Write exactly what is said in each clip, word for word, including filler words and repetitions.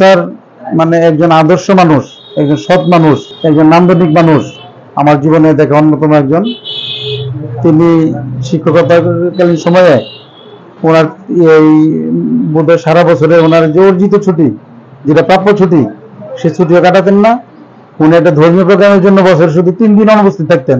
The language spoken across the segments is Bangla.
স্যার মানে একজন আদর্শ মানুষ, একজন সৎ মানুষ, একজন নান্দনিক মানুষ, আমার জীবনে দেখা অন্যতম একজন। তিনি শিক্ষকতাকালীন সময়ে ওনার এই বোধহয় সারা বছরে ওনার যে অর্জিত ছুটি, যেটা প্রাপ্য ছুটি, সে ছুটিও কাটাতেন না। উনি একটা ধর্মীয় প্রোগ্রামের জন্য বছরে শুধু তিন দিন অনুপস্থিত থাকতেন।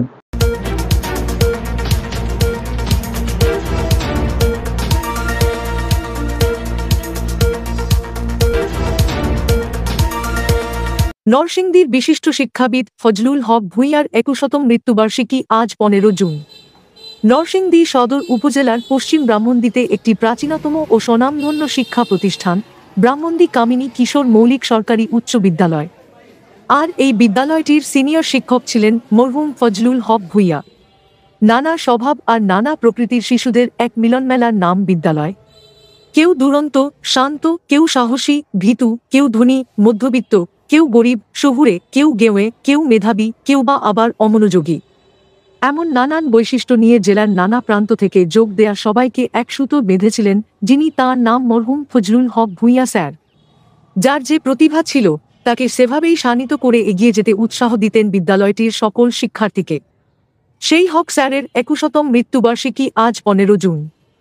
নরসিংদীর বিশিষ্ট শিক্ষাবিদ ফজলুল হক ভূঁইয়ার একুশতম মৃত্যুবার্ষিকী আজ পনেরো জুন। নরসিংদী সদর উপজেলার পশ্চিম ব্রাহ্মণদীতে একটি প্রাচীনতম ও স্বনামধন্য শিক্ষা প্রতিষ্ঠান ব্রাহ্মণদী কামিনী কিশোর মৌলিক সরকারি উচ্চ বিদ্যালয়। আর এই বিদ্যালয়টির সিনিয়র শিক্ষক ছিলেন মরহুম ফজলুল হক ভূঁইয়া। নানা স্বভাব আর নানা প্রকৃতির শিশুদের এক মিলনমেলার নাম বিদ্যালয়। কেউ দুরন্ত, শান্ত, কেউ সাহসী, ভীতু, কেউ ধনী, মধ্যবিত্ত, কেউ গরিব, শহুরে, কেউ গেঁয়ে, কেউ মেধাবী, কেউ বা আবার অমনোযোগী। এমন নানান বৈশিষ্ট্য নিয়ে জেলার নানা প্রান্ত থেকে যোগ দেয়া সবাইকে এক সুতো বেঁধেছিলেন যিনি, তাঁর নাম মরহুম ফজলুল হক ভূঁইয়া স্যার। যার যে প্রতিভা ছিল তাকে সেভাবেই শানিত করে এগিয়ে যেতে উৎসাহ দিতেন বিদ্যালয়টির সকল শিক্ষার্থীকে। সেই হক স্যারের একুশতম মৃত্যুবার্ষিকী আজ পনেরো জুন।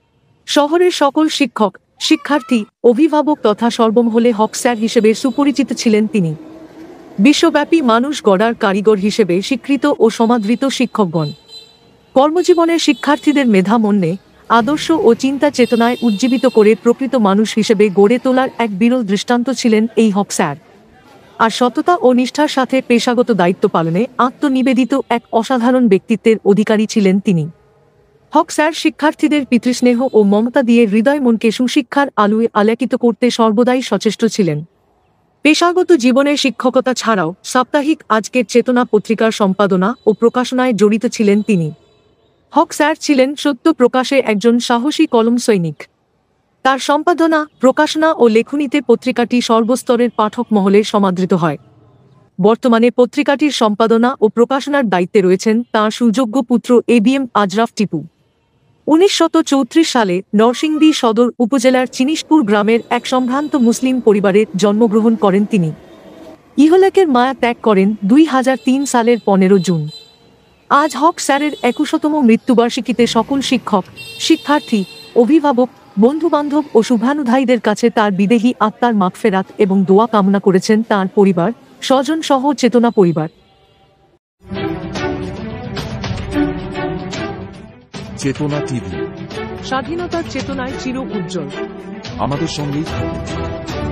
শহরের সকল শিক্ষক, শিক্ষার্থী, অভিভাবক তথা সর্বমহলে হক স্যার হিসেবে সুপরিচিত ছিলেন তিনি। বিশ্বব্যাপী মানুষ গড়ার কারিগর হিসেবে স্বীকৃত ও সমাদৃত শিক্ষকগণ। কর্মজীবনের শিক্ষার্থীদের মেধা মন্যে, আদর্শ ও চিন্তা চেতনায় উজ্জীবিত করে প্রকৃত মানুষ হিসেবে গড়ে তোলার এক বিরল দৃষ্টান্ত ছিলেন এই হক স্যার। আর সততা ও নিষ্ঠার সাথে পেশাগত দায়িত্ব পালনে আত্মনিবেদিত এক অসাধারণ ব্যক্তিত্বের অধিকারী ছিলেন তিনি। হক স্যার শিক্ষার্থীদের পিতৃস্নেহ ও মমতা দিয়ে হৃদয় মনকে সুশিক্ষার আলোয় আলোকিত করতে সর্বদাই সচেষ্ট ছিলেন। পেশাগত জীবনে শিক্ষকতা ছাড়াও সাপ্তাহিক আজকের চেতনা পত্রিকার সম্পাদনা ও প্রকাশনায় জড়িত ছিলেন তিনি। হক স্যার ছিলেন সত্য প্রকাশে একজন সাহসী কলম সৈনিক। তার সম্পাদনা, প্রকাশনা ও লেখনীতে পত্রিকাটি সর্বস্তরের পাঠক মহলে সমাদৃত হয়। বর্তমানে পত্রিকাটির সম্পাদনা ও প্রকাশনার দায়িত্বে রয়েছেন তাঁর সুযোগ্য পুত্র A B M Azraf Tipu. উনিশশত চৌত্রিশ সালে নরসিংদী সদর উপজেলার চিনিশপুর গ্রামের এক সম্ভ্রান্ত মুসলিম পরিবারে জন্মগ্রহণ করেন তিনি। ইহলোকের মায়া ত্যাগ করেন দুই হাজার তিন সালের পনেরো জুন। আজ হক স্যারের একুশতম মৃত্যুবার্ষিকীতে সকল শিক্ষক, শিক্ষার্থী, অভিভাবক, বন্ধুবান্ধব ও শুভানুধ্যায়ীদের কাছে তার বিদেহী আত্মার মাগফেরাত এবং দোয়া কামনা করেছেন তাঁর পরিবার, স্বজন সহ চেতনা পরিবার। চেতনা টিভি, স্বাধীনতার চেতনায় চির উজ্জ্বল। আমাদের সঙ্গেই থাকুন।